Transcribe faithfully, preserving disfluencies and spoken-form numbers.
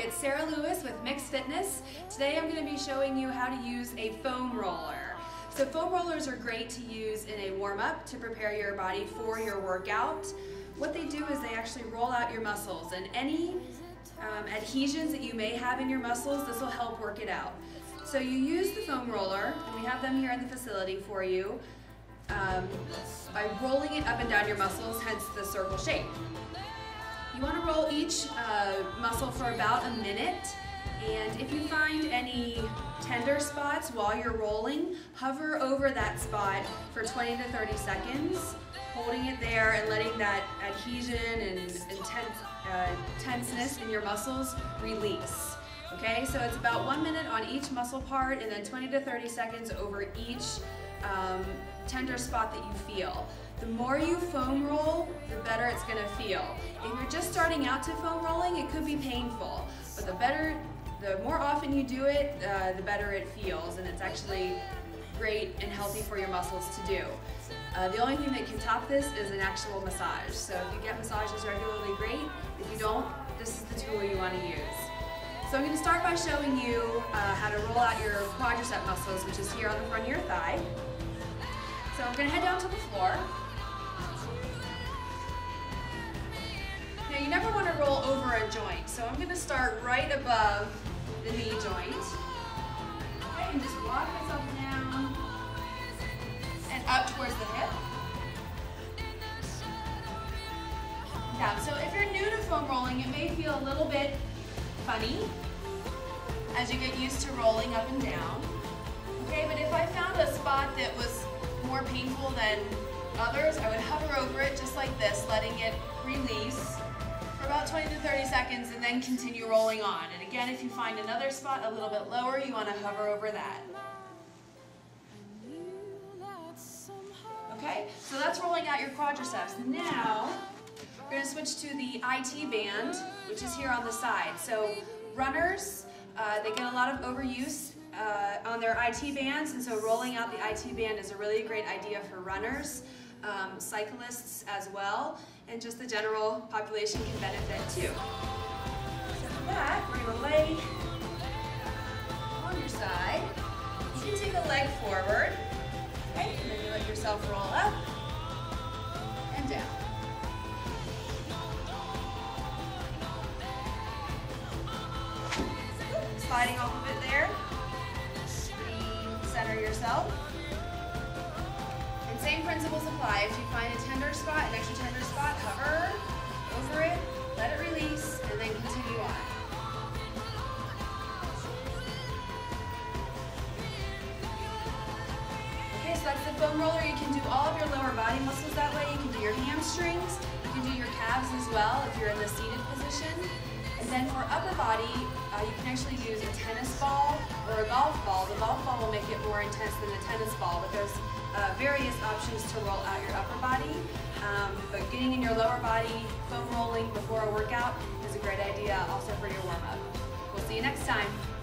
it's Sarah Lewis with Mixed Fitness. Today I'm going to be showing you how to use a foam roller. So foam rollers are great to use in a warm-up to prepare your body for your workout. What they do is they actually roll out your muscles, and any um, adhesions that you may have in your muscles, this will help work it out. So you use the foam roller, and we have them here in the facility for you, um, by rolling it up and down your muscles, hence the circle shape. You want to roll each uh, muscle for about a minute, and if you find any tender spots while you're rolling, hover over that spot for twenty to thirty seconds, holding it there and letting that adhesion and intense, uh, tenseness in your muscles release. Okay, so it's about one minute on each muscle part and then twenty to thirty seconds over each um, tender spot that you feel. The more you foam roll, the better it's going to feel. If you're just starting out to foam rolling, it could be painful, but the better, the more often you do it, uh, the better it feels, and it's actually great and healthy for your muscles to do. Uh, the only thing that can top this is an actual massage. So if you get massages regularly, great. If you don't, this is the tool you want to use. So I'm going to start by showing you uh, how to roll out your quadricep muscles, which is here on the front of your thigh. So I'm going to head down to the floor. Now you never want to roll over a joint, so I'm going to start right above the knee joint. Okay, and just walk myself down and up towards the hip. Down. So if you're new to foam rolling, it may feel a little bit funny as you get used to rolling up and down. Okay, but if I found a spot that was more painful than others, I would hover over it just like this, letting it release for about twenty to thirty seconds and then continue rolling on. And again, if you find another spot a little bit lower, you want to hover over that. Okay, so that's rolling out your quadriceps. Now, we're going to switch to the I T band, which is here on the side. So runners, uh, they get a lot of overuse uh, on their I T bands, and so rolling out the I T band is a really great idea for runners, um, cyclists as well, and just the general population can benefit too. So for that, we're going to lay on your side. You can take a leg forward, okay, and then you let yourself roll up and down. Sliding off of it there. Center yourself. And same principles apply. If you find a tender spot, an extra tender spot, hover over it, let it release, and then continue on. Okay, so that's the foam roller. You can do all of your lower body muscles that way. You can do your hamstrings. You can do your calves as well if you're in the seated position. And then for upper body, uh, you can actually use a tennis ball or a golf ball. The golf ball will make it more intense than the tennis ball, but there's uh, various options to roll out your upper body. Um, but getting in your lower body, foam rolling before a workout is a great idea also for your warm-up. We'll see you next time.